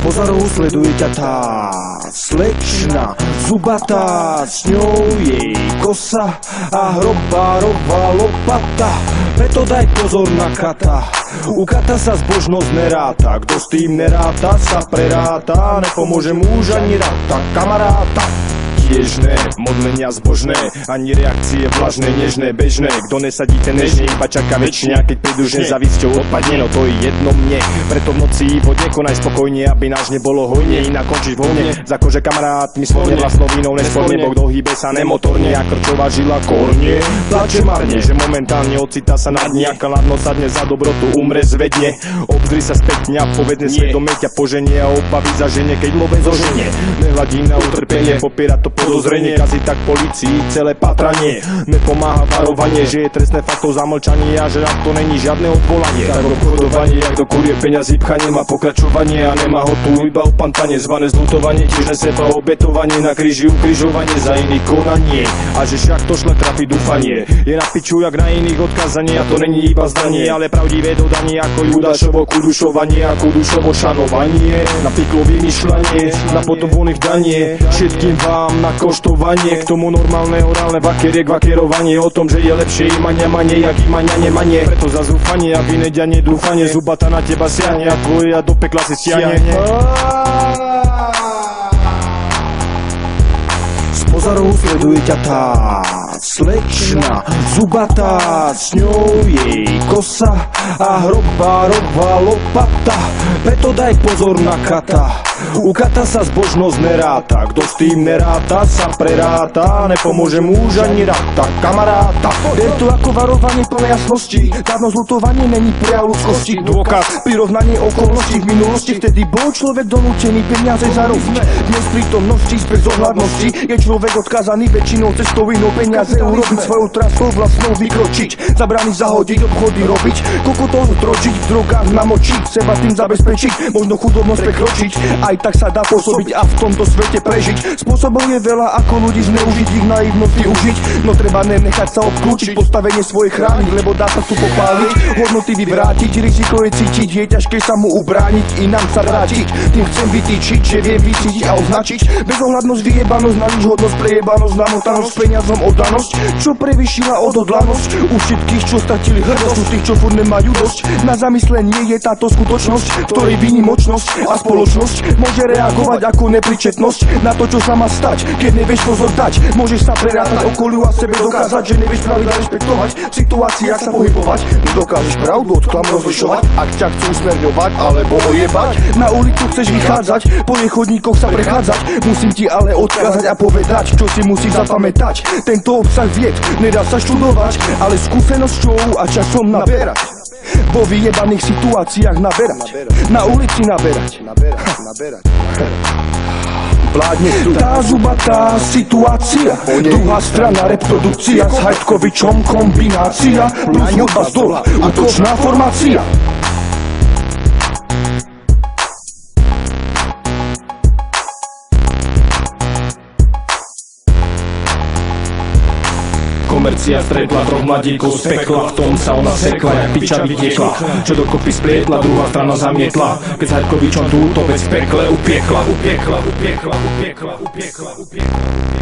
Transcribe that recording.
Pozorou sleduje ťa tá slečna zubatá, s ňou jej kosa a hrobárová lopata. Preto daj pozor na kata, u kata sa zbožnosť neráta, kto s tým neráta sa preráta, nepomôže muž ani rata kamaráta. Tiežné, modlenia zbožné, ani reakcie vlažné, nežné, bežné. Kto nesadí ten nežne, iba čaká väčšina, keď prídu že závisťou odpadne, no to je jedno mne. Preto v noci vodne konaj spokojne, aby náš nebolo hojne, inak končíš v hovne. Za kože kamarátmi svorne, vlastnou vínou nesporne, bo kto hýbe sa nemotorne, a krčová žila korne. Plače marne, že momentálne ocitá sa na dni, aká ladno sadne za dobrotu, umre zvedne. Obzri sa spätne a povedne svedomie ťa poženie a obaví za žene, keď love zoženie. Nehľadí na utrpenie, popiera to podozrenie, kazí tak policii celé patranie. Nepomáha varovanie, že je trestné faktov zamlčanie a že to není žiadne odvolanie. Tak obchodovanie, jak do kurie peňazí pchanie má pokračovanie a nemá ho tu iba opantanie, zvané zlutovanie, tiež neseba obetovanie, na kríži ukrižovanie za iný konanie. A že však to šle trafí dúfanie, je na piču jak na iných odkazanie, a to není iba zdanie, ale pravdivé dodanie, ako Judášovo kudušovanie a kudušovo šanovanie. Na piklo vymýšľanie, na potom voľných danie, všetkým vám na koštovanie, k tomu normálne orálne vakeriek, vakerovanie o tom, že je lepšie imania manie, jak imania nemanie. Preto za zúfanie a vyneďanie dúfanie, zubata na teba siahne a tvoje a do pekla si stiahne. S pozorou sleduje ťa tá slečna zubatá, s ňou jej kosa a hrobárová lopata. Preto daj pozor na kata, u kata sa zbožnosť neráta, kto s tým neráta sa preráta, nepomôže muž ani rata kamaráta. Ber to ako varovanie plné jasnosti, dávno zlutovanie není prejav ľudskosti. Dôkaz, prirovnanie okolností v minulosti, vtedy bol človek donútený peniaze zarobiť. Dnes prítomnosti z bezohľadnosti je človek odkázaný väčšinou cestou inou peniaze urobiť, svojou trasou vlastnou vykročiť, zabrániť, zahodiť, obchody robiť, kokotov dročiť, v drogách namočiť, seba tým zabezpečiť, možno chudobnosť prekročiť. Aj tak sa dá pôsobiť a v tomto svete prežiť. Spôsobov je veľa, ako ľudí zneužiť, ich naivnosť využiť, no treba nenechať sa obklúčiť, postavenie svoje chrániť, lebo dá sa tu popáliť, hodnoty vyvrátiť, riziko je cítiť, je ťažké sa mu ubrániť, inám sa vrátiť. Tým chcem vytýčiť, že vie vycítiť a označiť bezohľadnosť, vyjebanosť, na nič hodnosť, prejebanosť, namotanosť, peniazom oddanosť, čo prevyšila odhodlanosť u všetkých, čo stratili hrdosť, u tých, čo furt nemajú dosť. Na zamyslenie je táto skutočnosť, ktorej výnimočnosť a spoločnosť môže reagovať ako nepričetnosť na to, čo sa má stať, keď nevieš pozor dať. Môžeš sa prerátať okoliu a sebe dokázať, že nevieš pravidla rešpektovať, v situáciách sa pohybovať, nedokážeš pravdu od klamu rozlišovať, ak ťa chcú usmerňovať alebo ojebať. Na ulicu chceš vychádzať, po jej chodníkoch sa prechádzať, musím ti ale odkázať a povedať, čo si musíš zapamätať. Tento obsah vied nedá sa študovať, ale skúsenosťou a časom naberať. Vo vyjebaných situáciách naberať, na ulici naberať. Vládne tu tá zubatá situácia, druhá strana reprodukcia, s Hajtkovičom kombinácia, plus hudba z dola, útočná formácia. Komercia stretla troch mladíkov z pekla, v tom sa ona sekla, jak piča vytiekla, čo dokopy splietla, druhá strana zamietla, keď s Hajtkovičom túto vec v pekle upiekla.